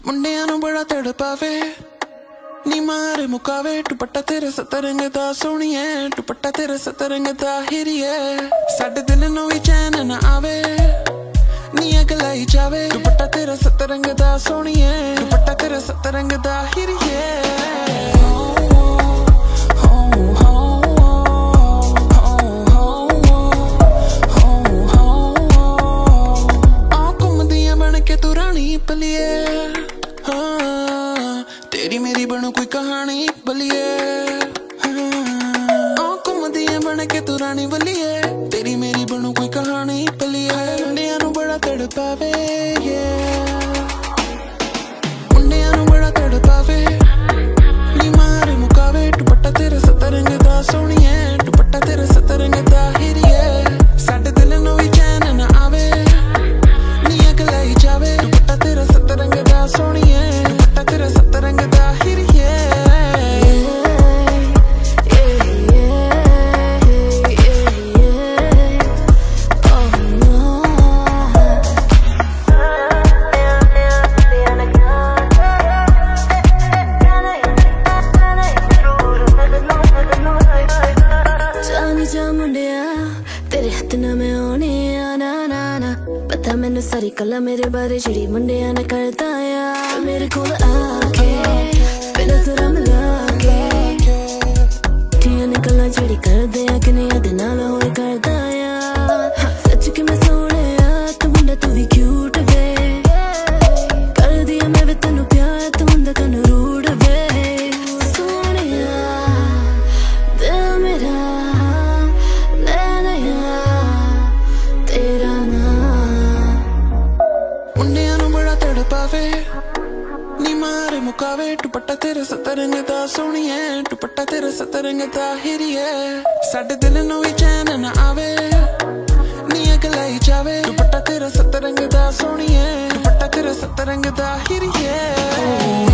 मुंडियां नूं बड़ा तड़पावे नी मारे मुकावे दुपट्टा तेरे सतरंग दा सोहणीए दुपट्टा तेरे सतरंग दा हिरिए साडे दिल नूं भी चैन ना आवे नी अग लाई जावे दुपट्टा तेरे सतरंग दा सोहणीए दुपट्टा तेरे सतरंग दा हिरिए तेरी मेरी बनू कोई कहानी बलिए घूमदी है बन के तू रानी बलिए तेरी मेरी बनू कोई कहानी बलिए मुंडियां नूं बड़ा तड़पावे मुंडियां नूं बड़ा तड़पावे नी मारे मुकावे दुपट्टा तेरे सतरंग दा सोहणीए दुपट्टा तेरे सतरंग दा हिरिए साडे दिल नूं भी चैन ना आवे नी अग लाई जावे दुपट्टा तेरे सतरंग दा सोहणीए दुपट्टा तेरे सतरंग दा तेरे हाथ ना मैं आने आना ना ना पता मैनू सारी गल्लां मेरे बारे जेड़ी मुंडियां ने करदा आ मेरे कोल आके बिना जरा मिला के ठियां ने गल्लां जेड़ी करदे आ कने अदे नाल होर करदा आ सच कि मैं सोहणे आ तू मुंडा तू भी क्यूट वे कर दिया मैं वे तैनू प्यार तू मुंडा तैनू रूड वे सोहणिया दिल मेरा नी मारे मुकावे दुपट्टा तेरे सतरंग दा सोहणीए दुपट्टा तेरे सतरंग दा हिरिए साडे दिल नूं भी चैन ना आवे नी अग लाई जावे दुपट्टा तेरे सतरंग दा सोहणीए दुपट्टा तेरे सतरंग दा हिरिए